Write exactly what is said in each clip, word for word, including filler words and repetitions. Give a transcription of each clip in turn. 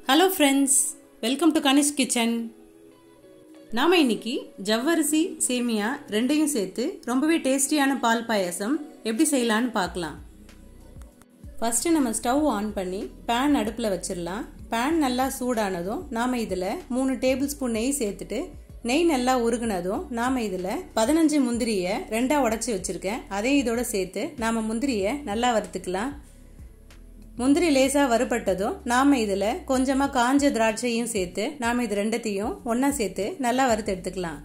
Hello friends, welcome to Kanish Kitchen. நாம இன்னைக்கு ஜவ்வரிசி சேமியா ரெண்டையும் சேர்த்து ரொம்பவே டேஸ்டியான பால் பாயாசம் எப்படி செய்யலாம்னு பார்க்கலாம். ஃபர்ஸ்ட் நம்ம ஸ்டவ் ஆன் பண்ணி pan அடுப்புல வச்சிரலாம். pan நல்லா சூடானதும் நாம இதுல மூணு டேபிள் ஸ்பூன் நெய் சேர்த்துட்டு நெய் நல்லா உருகுனதும் நாம இதுல பதினஞ்சு முந்திரியை ரெண்டா உடைச்சு வச்சிருக்கேன். அதே இதோட சேர்த்து நாம முந்திரியை நல்லா வறுத்துக்கலாம். முந்திரி லேசா வறுபட்டதும் நாம இதுல கொஞ்சமா காஞ்ச திராட்சையும் சேர்த்து நாம இது ரெண்டத்தையும் ஒண்ணா சேர்த்து நல்லா வறுத்து எடுத்துக்கலாம்.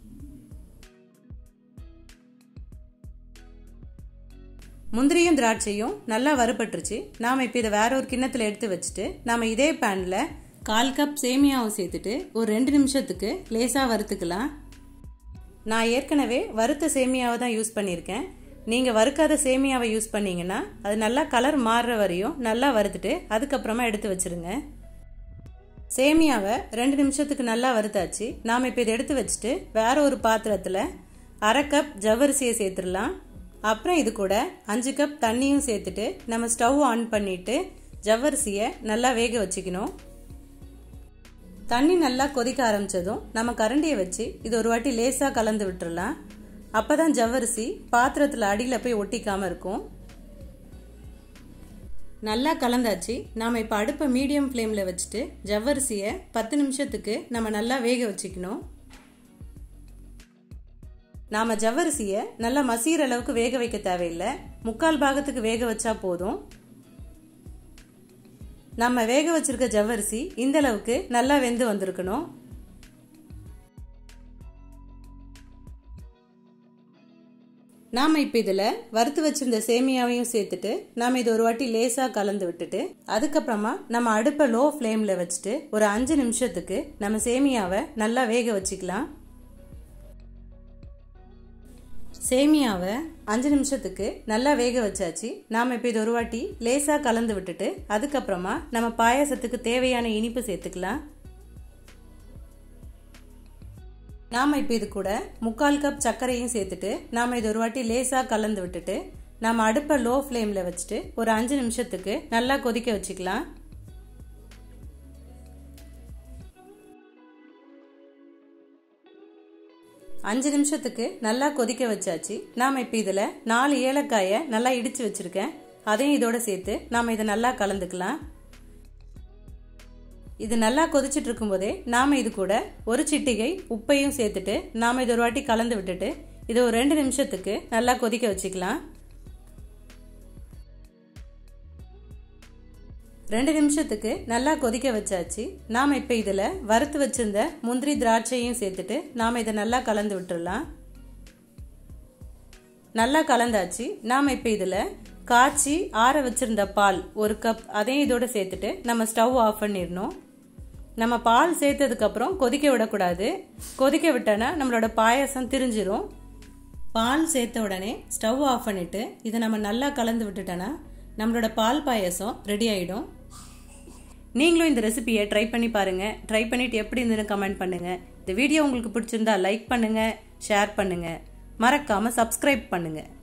முந்திரியும் திராட்சையும் நல்லா வறுபட்டுருச்சு. நாம இப்ப இதை வேற ஒரு கிண்ணத்துல எடுத்து வச்சுட்டு நாம இதே பேன்ல கால் கப் சேமியாவும் சேர்த்துட்டு ஒரு ரெண்டு நிமிஷத்துக்கு லேசா வறுத்துக்கலாம். நான் ஏற்கனவே வறுத்த சேமியாவை தான் யூஸ் பண்ணியிருக்கேன். நீங்க வறுக்காத சேமியாவை யூஸ் பண்ணீங்கன்னா அது நல்லா கலர் மாறுற வரையும் நல்லா வறுத்துட்டு அதுக்கப்புறமா எடுத்து வச்சிருங்க. சேமியாவை ரெண்டு நிமிஷத்துக்கு நல்லா வறுத்தாச்சு. நாம இப்ப இதை எடுத்து வச்சுட்டு வேற ஒரு பாத்திரத்துல அரை கப் ஜவ்வரிசியை சேர்த்துடலாம். அப்புறம் இது கூட அஞ்சு கப் தண்ணியும் சேர்த்துட்டு நம்ம ஸ்டவ் ஆன் பண்ணிட்டு ஜவ்வரிசியை நல்லா வேக வச்சுக்கணும். தண்ணி நல்லா கொதிக்க ஆரம்பிச்சதும் நம்ம கரண்டியை வச்சு இது ஒரு வாட்டி லேசா கலந்து விட்டுறலாம். அப்பதான் ஜவ்வரிசி பாத்திரத்துல அடியில போய் ஒட்டிக்காம இருக்கும். நல்லா கலந்தாச்சு. நாம இப்ப அடுப்பை மீடியம் ஃப்ளேம்ல வச்சுட்டு ஜவ்வரிசிய பத்து நிமிஷத்துக்கு நம்ம நல்லா வேக வச்சுக்கணும். நாம ஜவ்வரிசிய நல்லா மசீர அளவுக்கு வேக வைக்க தேவையில்லை. முக்கால் பாகத்துக்கு வேக வச்சா போதும். நம்ம வேக வச்சிருக்க ஜவ்வரிசி இந்த அளவுக்கு நல்லா வெந்து வந்திருக்கணும். நாம இப்ப இதுல வறுத்து வச்சிருந்த சேமியாவையும் சேர்த்துட்டு நாம இது ஒரு வாட்டி லேசா கலந்து விட்டுட்டு அதுக்கப்புறமா நம்ம அடுப்பை லோ ஃப்ளேம்ல வச்சுட்டு ஒரு அஞ்சு நிமிஷத்துக்கு நம்ம சேமியாவை நல்லா வேக வச்சுக்கலாம். சேமியாவை அஞ்சு நிமிஷத்துக்கு நல்லா வேக வச்சாச்சு. நாம இப்ப இது ஒரு வாட்டி லேசா கலந்து விட்டுட்டு அதுக்கப்புறமா நம்ம பாயாசத்துக்கு தேவையான இனிப்பு சேர்த்துக்கலாம். நாம இப்ப இது கூட முக்கால் கப் சர்க்கரையும் சேர்த்துட்டு நாம இது ஒரு வாட்டி லேசா கலந்து விட்டுட்டு நாம அடுப்பை லோ ஃப்ளேம்ல வச்சுட்டு ஒரு அஞ்சு நிமிஷத்துக்கு நல்லா கொதிக்க வச்சுக்கலாம். அஞ்சு நிமிஷத்துக்கு நல்லா கொதிக்க வச்சாச்சு. நாம இப்ப இதுல நாலு ஏலக்காயை நல்லா இடிச்சு வச்சிருக்கேன். அதையும் இதோட சேர்த்து நாம இதை நல்லா கலந்துக்கலாம். இது நல்லா கொதிச்சிட்டு இருக்கும் போதே நாம இது கூட ஒரு சிட்டிகை உப்பையும் சேர்த்துட்டு நாம இது ஒரு வாட்டி கலந்து விட்டுட்டு இது ஒரு ரெண்டு நிமிஷத்துக்கு நல்லா கொதிக்க வச்சுக்கலாம். ரெண்டு நிமிஷத்துக்கு நல்லா கொதிக்க வச்சாச்சு. நாம இப்ப இதுல வறுத்து வச்சிருந்த முந்திரி திராட்சையும் சேர்த்துட்டு நாம இதை நல்லா கலந்து விட்டுறலாம். நல்லா கலந்தாச்சு. நாம இப்ப இதுல காய்ச்சி ஆற வச்சிருந்த பால் ஒரு கப் அதையும் இதோட சேர்த்துட்டு நம்ம ஸ்டவ் ஆஃப் பண்ணிடணும். நம்ம பால் சேர்த்ததுக்கு அப்புறம் கொதிக்க விடக்கூடாது. கொதிக்க விட்டோன்னா நம்மளோட பாயாசம் திரிஞ்சிரும். பால் சேர்த்த உடனே ஸ்டவ் ஆஃப் பண்ணிட்டு இதை நம்ம நல்லா கலந்து விட்டுட்டோன்னா நம்மளோட பால் பாயாசம் ரெடி ஆயிடும். நீங்களும் இந்த ரெசிபியை ட்ரை பண்ணி பாருங்க. ட்ரை பண்ணிட்டு எப்படி இருந்ததுன்னு கமெண்ட் பண்ணுங்க. இந்த வீடியோ உங்களுக்கு பிடிச்சிருந்தா லைக் பண்ணுங்க, ஷேர் பண்ணுங்க, மறக்காம சப்ஸ்கிரைப் பண்ணுங்க.